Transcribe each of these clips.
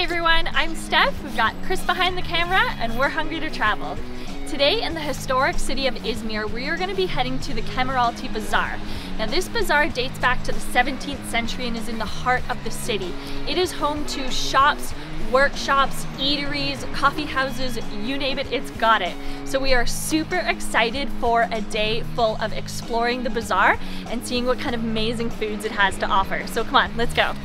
Hey everyone, I'm Steph. We've got Chris behind the camera and we're hungry to travel. Today in the historic city of Izmir, we are going to be heading to the Kemeralti Bazaar. Now this bazaar dates back to the 17th century and is in the heart of the city. It is home to shops, workshops, eateries, coffee houses, you name it, it's got it. So we are super excited for a day full of exploring the bazaar and seeing what kind of amazing foods it has to offer. So come on, let's go.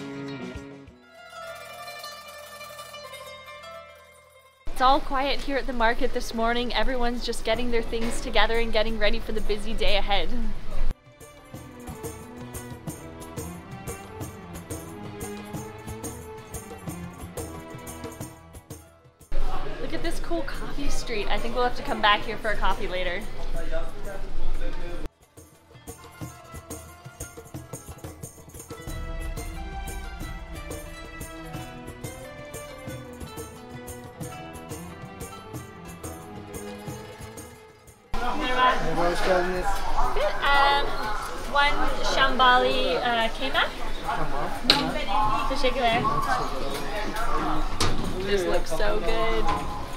It's all quiet here at the market this morning. Everyone's just getting their things together and getting ready for the busy day ahead. Look at this cool coffee street. I think we'll have to come back here for a coffee later. Merhaba, hoş geldiniz. One Şambali kemer. Tamam. Teşekkürler. This looks so good.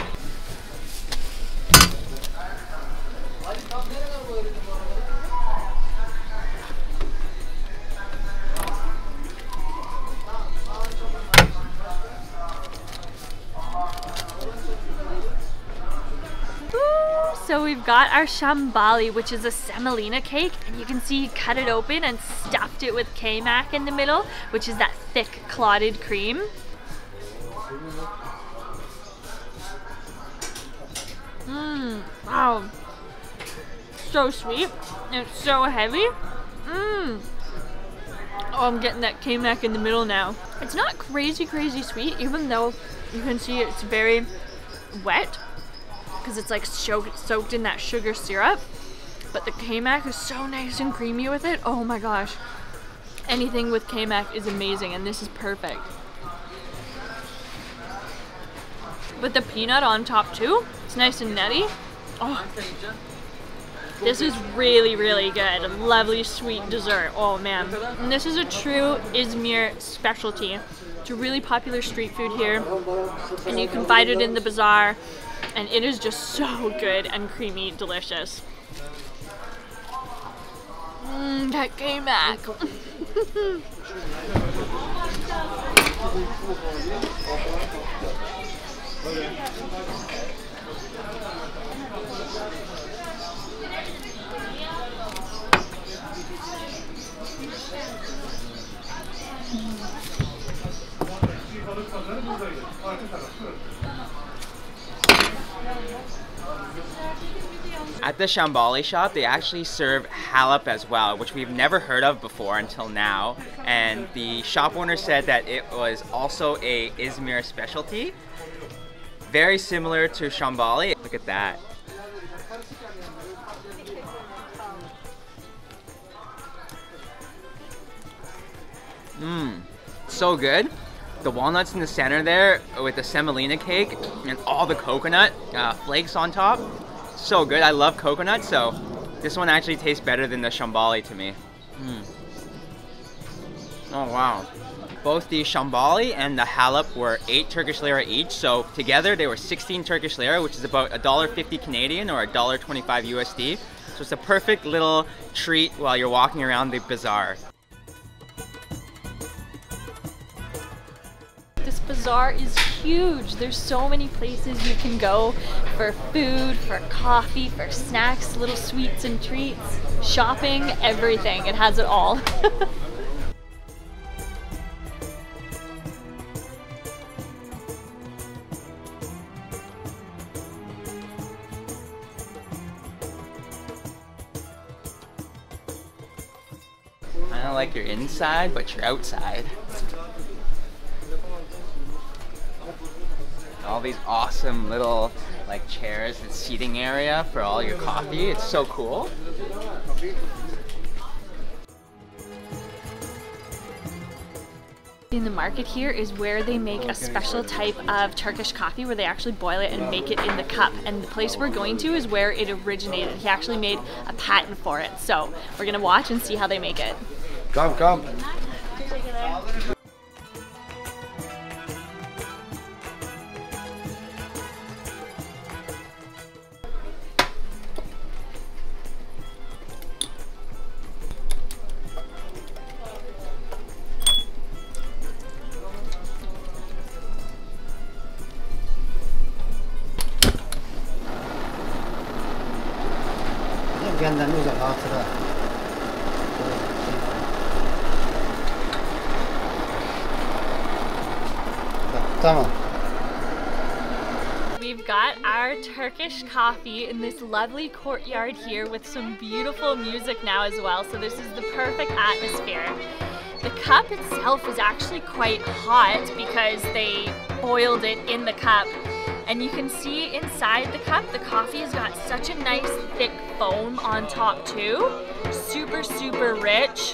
So we've got our Şambali, which is a semolina cake, and you can see he cut it open and stuffed it with kaymak in the middle, which is that thick clotted cream. Wow. So sweet. And it's so heavy. Oh, I'm getting that kaymak in the middle now. It's not crazy sweet, even though you can see it's very wet, because it's like soaked in that sugar syrup, but the kaymak is so nice and creamy with it. Oh my gosh, anything with kaymak is amazing, and this is perfect. With the peanut on top too, it's nice and nutty. Oh, this is really good. A lovely sweet dessert. Oh man, and this is a true Izmir specialty. It's a really popular street food here, and you can find it in the bazaar. And it is just so good and creamy, delicious. That kaymak. At the Şambali shop, they actually serve halap as well, which we've never heard of before until now. And the shop owner said that it was also a Izmir specialty. Very similar to Şambali. Look at that. So good. The walnuts in the center there with the semolina cake and all the coconut flakes on top. So good. I love coconut, so this one actually tastes better than the Şambali to me. Oh wow. Both the Şambali and the halap were 8 Turkish lira each, so together they were 16 Turkish lira, which is about $1.50 Canadian or $1.25 USD. So it's a perfect little treat while you're walking around the bazaar. This bazaar is huge. There's so many places you can go for food, for coffee, for snacks, little sweets and treats, shopping, everything. It has it all. I don't like you're inside, but you're outside. All these awesome little like chairs and seating area for all your coffee. It's so cool. In the market here is where they make a special type of Turkish coffee where they actually boil it and make it in the cup. And the place we're going to is where it originated. He actually made a patent for it. So we're gonna watch and see how they make it. Come. benden özel hatıra. Tamam. We've got our Turkish coffee in this lovely courtyard here with some beautiful music now as well, so this is the perfect atmosphere. The cup itself is actually quite hot because they boiled it in the cup, and you can see inside the cup the coffee has got such a nice thick foam on top too. Super, super rich.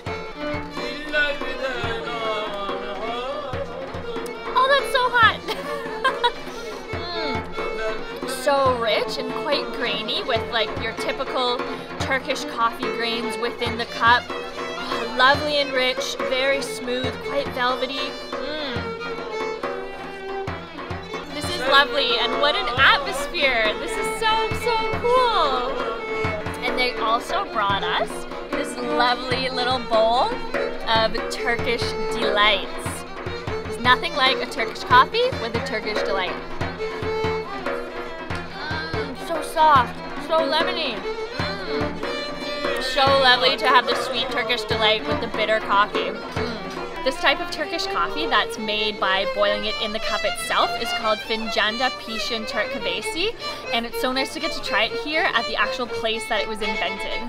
Oh, that's so hot! So rich and quite grainy with like your typical Turkish coffee grains within the cup. Oh, lovely and rich, very smooth, quite velvety. This is lovely, and what an atmosphere! This is so, so cool! And they also brought us this lovely little bowl of Turkish delights. There's nothing like a Turkish coffee with a Turkish delight. So soft, so lemony. So lovely to have the sweet Turkish delight with the bitter coffee. This type of Turkish coffee that's made by boiling it in the cup itself is called Fincanda Pishin Türk Kahvesi, and it's so nice to get to try it here at the actual place that it was invented.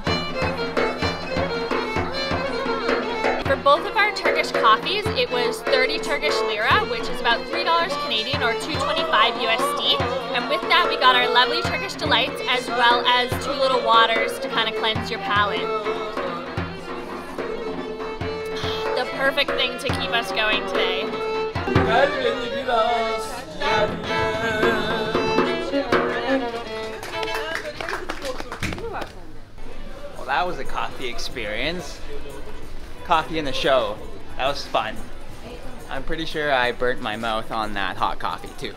For both of our Turkish coffees, it was 30 Turkish lira, which is about $3 Canadian or $2.25 USD. And with that, we got our lovely Turkish delights as well as 2 little waters to kind of cleanse your palate. The perfect thing to keep us going today. Well, that was a coffee experience. Coffee in the show. That was fun. I'm pretty sure I burnt my mouth on that hot coffee too.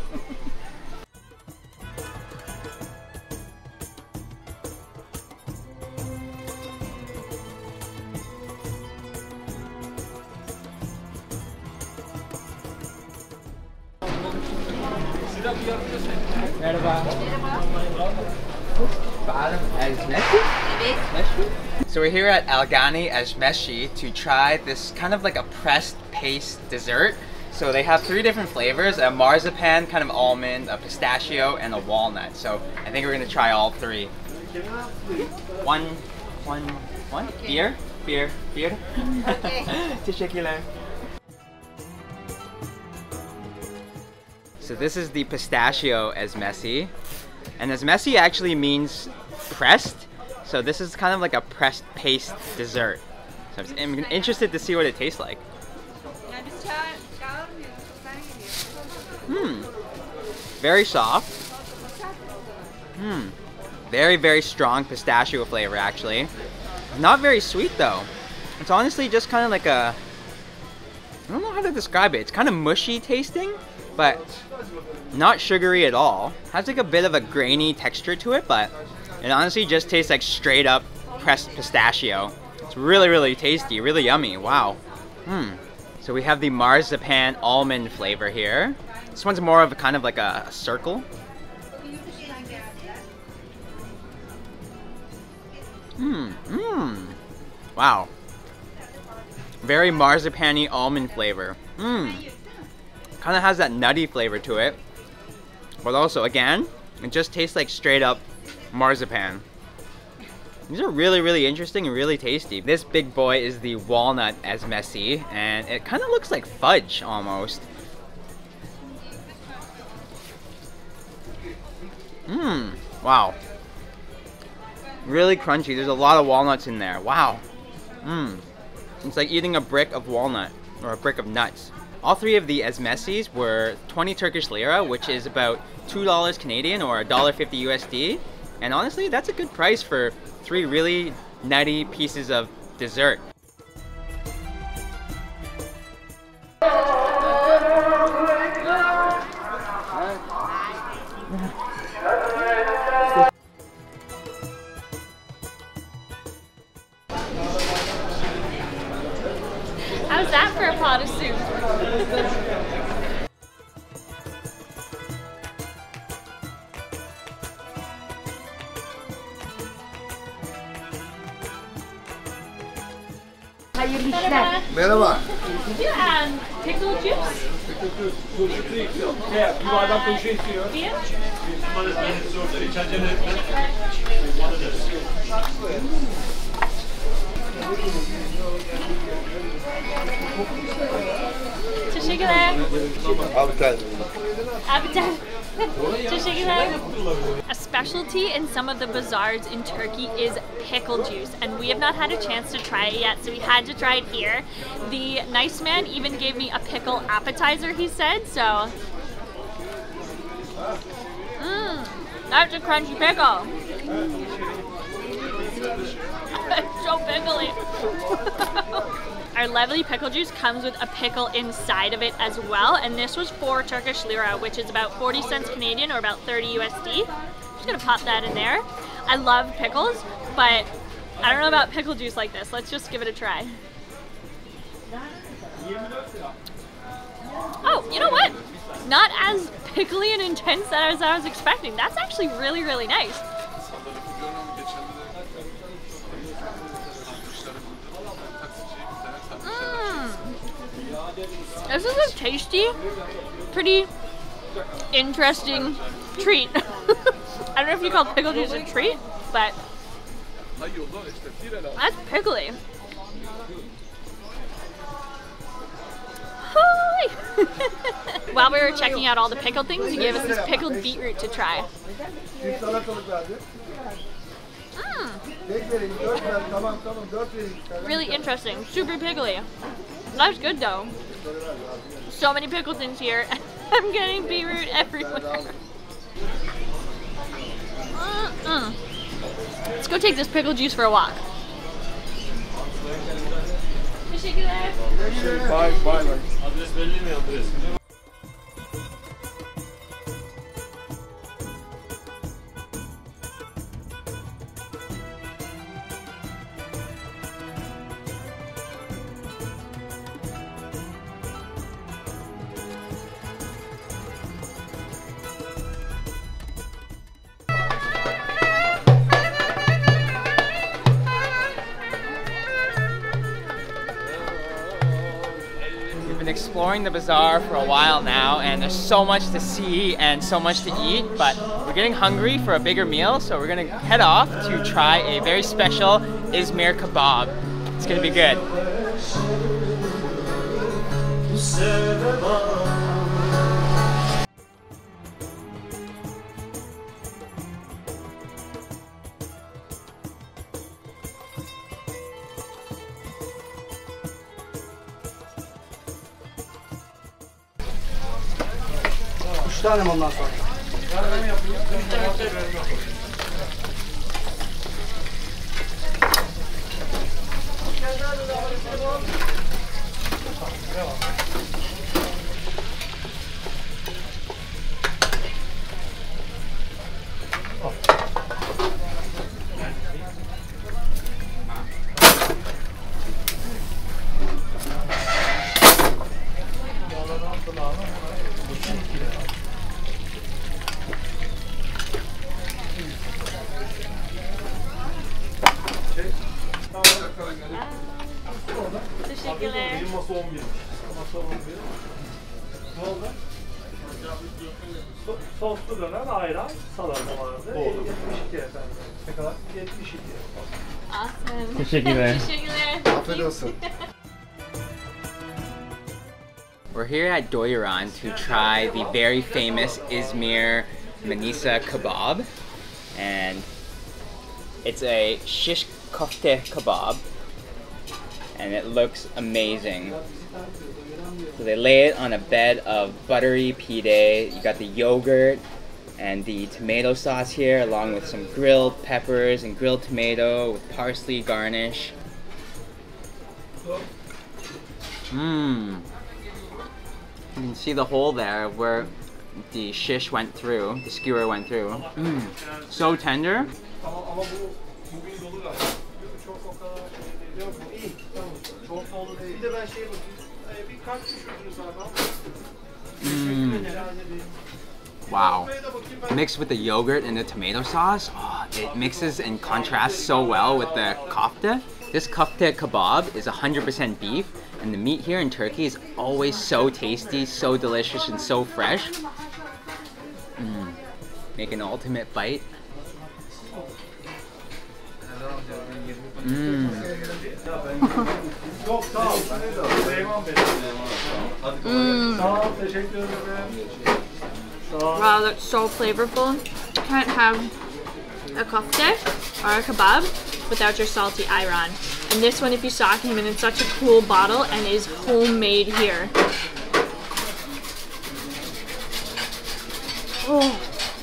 So we're here at Algani İZMİR to try this kind of like a pressed paste dessert. So they have 3 different flavors: a marzipan, kind of almond, a pistachio, and a walnut. So I think we're gonna try all 3. One. Beer. Okay. Teşekkürler. So this is the pistachio İZMİR, and İZMİR actually means pressed. So this is kind of like a pressed paste dessert. So I'm interested to see what it tastes like. Very soft. Very, very strong pistachio flavor actually. Not very sweet though. It's honestly just kind of like a, I don't know how to describe it. It's kind of mushy tasting, but not sugary at all. Has like a bit of a grainy texture to it, but it honestly just tastes like straight up pressed pistachio. It's really, really tasty, really yummy. Wow. So we have the marzipan almond flavor here. This one's more of a kind of like a circle. Wow. Very marzipan-y almond flavor. Kind of has that nutty flavor to it. But also, again, it just tastes like straight up marzipan. These are really, really interesting and really tasty. This big boy is the walnut İZMİR, and it kind of looks like fudge almost. Wow. Really crunchy. There's a lot of walnuts in there. Wow. It's like eating a brick of walnut or a brick of nuts. All 3 of the İZMİRs were 20 Turkish lira, which is about $2 Canadian or $1.50 USD. And honestly, that's a good price for 3 really nutty pieces of dessert. How's that for a pot of soup? Hayırlı işler. Merhaba. Do you pickle juice? Beer? Teşekkürler. Appetite. Teşekkürler. A specialty in some of the bazaars in Turkey is pickle juice, and we have not had a chance to try it yet, so we had to try it here. The nice man even gave me a pickle appetizer, he said, so. That's a crunchy pickle. It's so pickly. Our lovely pickle juice comes with a pickle inside of it as well, and this was 4 Turkish lira, which is about 40 cents Canadian or about 30 USD. Just gonna pop that in there. I love pickles, but I don't know about pickle juice like this. Let's just give it a try. Oh, you know what? Not as pickly and intense as I was expecting. That's actually really, really nice. This is a tasty, pretty interesting treat. I don't know if you call pickle juice a treat, but that's pickly. While we were checking out all the pickle things, he gave us this pickled beetroot to try. Really interesting, super pickly. That's good though. So many pickle things here. I'm getting beetroot everywhere. Let's go take this pickle juice for a walk. Teşekkürler. Bye. Adres belli mi adres? Been exploring the bazaar for a while now, and there's so much to see and so much to eat, but we're getting hungry for a bigger meal, so we're gonna head off to try a very special İZMİR kebab. It's gonna be good. Üç tane mi ondan sonra? Teşekkürler. Benim masa 11'miş. Masa 11. Ne oldu? Soslu döner, ayran, salata vardı. 72 efendim. Ne kadar? 72. Awesome. Teşekkürler. Teşekkürler. Afiyet olsun. We're here at Doyuran to try the very famous İZMİR Manisa kebab, and it's a shish kofte kebab, and it looks amazing. So they lay it on a bed of buttery pide. You got the yogurt and the tomato sauce here, along with some grilled peppers and grilled tomato with parsley garnish. You can see the hole there where the shish went through, the skewer went through. So tender. Wow. Mixed with the yogurt and the tomato sauce, oh, it mixes and contrasts so well with the kofta. This köfte kebab is 100% beef, and the meat here in Turkey is always so tasty, so delicious, and so fresh. Make an ultimate bite. Çok sağ ol. Süleyman Bey. Sağ ol, teşekkür ederim. Wow, that's so flavorful. Can't have a köfte or a kebab without your salty ayran. And this one, if you saw, came in such a cool bottle and is homemade here. Oh,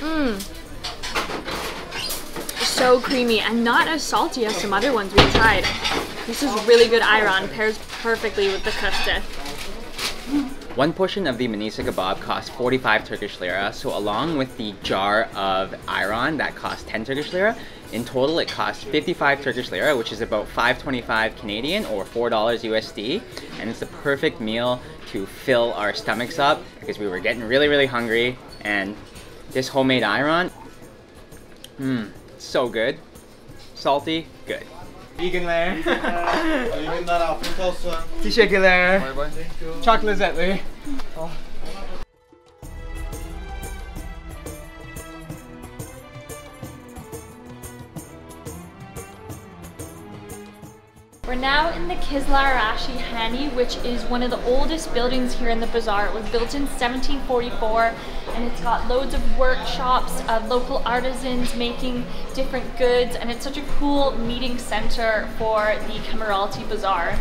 so creamy and not as salty as some other ones we've tried. This is really good ayran, pairs perfectly with the köfte. One portion of the manisa kebab costs 45 Turkish lira, so along with the jar of ayran that costs 10 Turkish lira, in total it costs 55 Turkish lira, which is about $5.25 Canadian or $4 USD, and it's the perfect meal to fill our stomachs up because we were getting really hungry, and this homemade ayran, so good. Salty, good. İyi günler. İyi günler, afiyet olsun. Teşekkürler. Çok lezzetli. We're now in the Kizlaraashi Hani, which is one of the oldest buildings here in the bazaar. It was built in 1744, and it's got loads of workshops of local artisans making different goods, and it's such a cool meeting center for the Kemeralti Bazaar.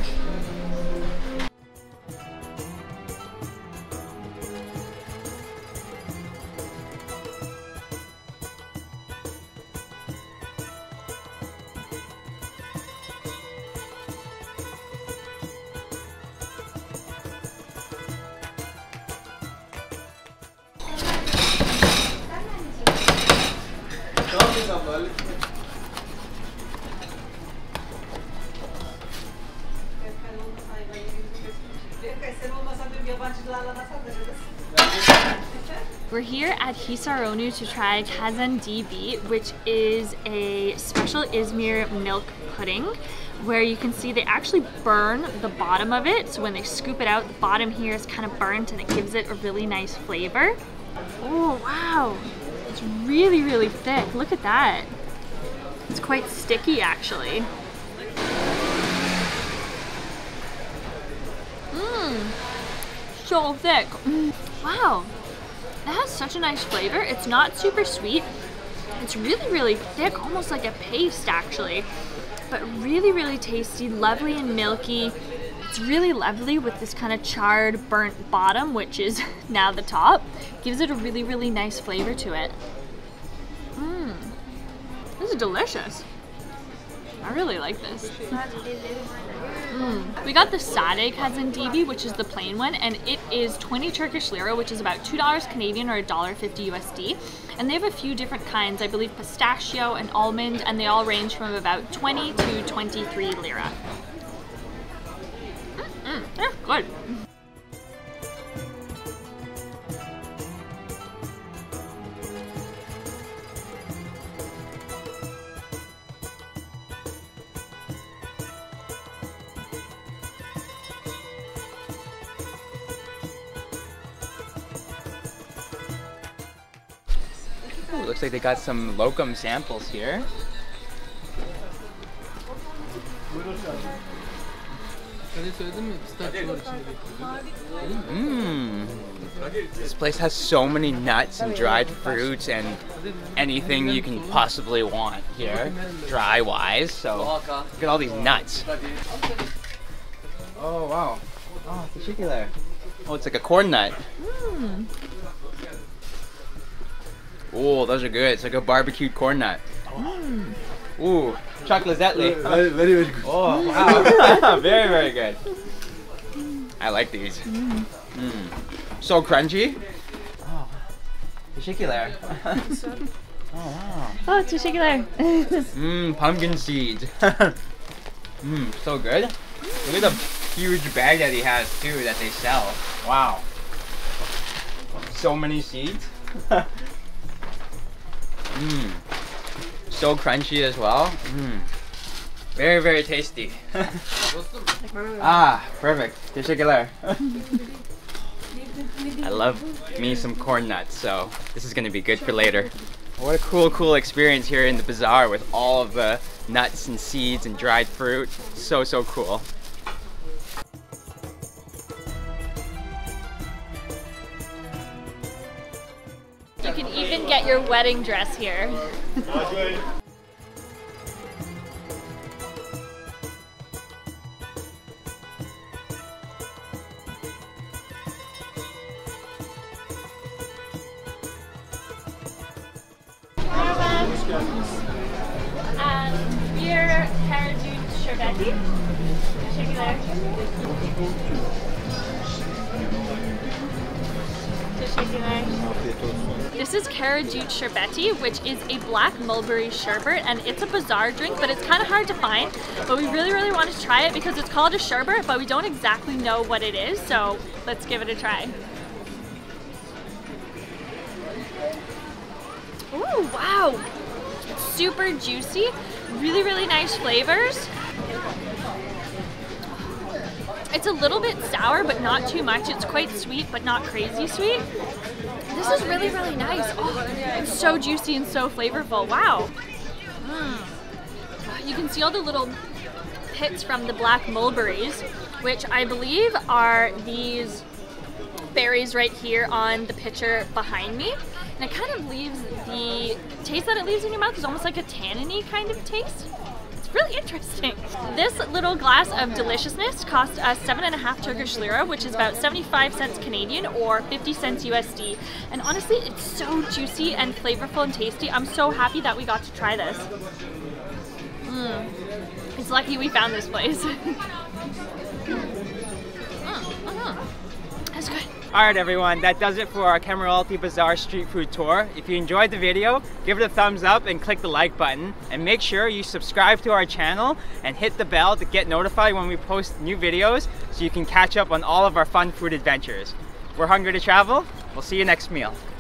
We're here at Hisaronu to try KAZANDIBI, which is a special İzmir milk pudding, where you can see they actually burn the bottom of it. So when they scoop it out, the bottom here is kind of burnt and it gives it a really nice flavor. Oh, wow. It's really thick. Look at that. It's quite sticky, actually. So thick. Wow. It has such a nice flavor. It's not super sweet. It's really thick, almost like a paste actually, but really tasty, lovely and milky. It's really lovely with this kind of charred, burnt bottom, which is now the top. Gives it a really nice flavor to it. This is delicious. I really like this. We got the sade KAZANDIBI, which is the plain one, and it is 20 Turkish lira, which is about $2 Canadian or $1.50 USD. And they have a few different kinds, I believe pistachio and almond, and they all range from about 20 to 23 lira. They're good. Ooh, looks like they got some locum samples here. This place has so many nuts and dried fruits and anything you can possibly want here, dry wise. So look at all these nuts. Oh wow. Oh, teşekkürler. Oh, it's like a corn nut. Oh, those are good. It's like a barbecued corn nut. Ooh, chocolate zetli. Very good. Oh, wow. Very good. I like these. So crunchy. Oh, teşekkürler. Oh, wow. Oh, teşekkürler. Pumpkin seeds. So good. Look at the huge bag that he has too that they sell. Wow. So many seeds. So crunchy as well. Very, very tasty. Ah, perfect. Teşekkürler. I love me some corn nuts, so this is gonna be good for later. What a cool experience here in the bazaar with all of the nuts and seeds and dried fruit. So cool. You can even get your wedding dress here. İZMİR Kemeralti Şambali. Teşekkürler. Teşekkürler. This is Karadude Sherbeti, which is a black mulberry sherbet, and it's a bazaar drink, but it's kind of hard to find. But we really want to try it because it's called a sherbet, but we don't exactly know what it is, so let's give it a try. Ooh, wow! It's super juicy, really nice flavors. It's a little bit sour, but not too much. It's quite sweet, but not crazy sweet. This is really nice. Oh, it's so juicy and so flavorful. Wow. You can see all the little pits from the black mulberries, which I believe are these berries right here on the picture behind me. And it kind of leaves the taste that it leaves in your mouth is almost like a tannin-y kind of taste. It's really interesting. This little glass of deliciousness cost us 7.5 Turkish lira, which is about 75 cents Canadian or 50 cents USD. And honestly, it's so juicy and flavorful and tasty. I'm so happy that we got to try this. It's lucky we found this place. That's good. Alright everyone, that does it for our Kemeralti Bazaar street food tour. If you enjoyed the video, give it a thumbs up and click the like button. And make sure you subscribe to our channel and hit the bell to get notified when we post new videos so you can catch up on all of our fun food adventures. We're hungry to travel. We'll see you next meal.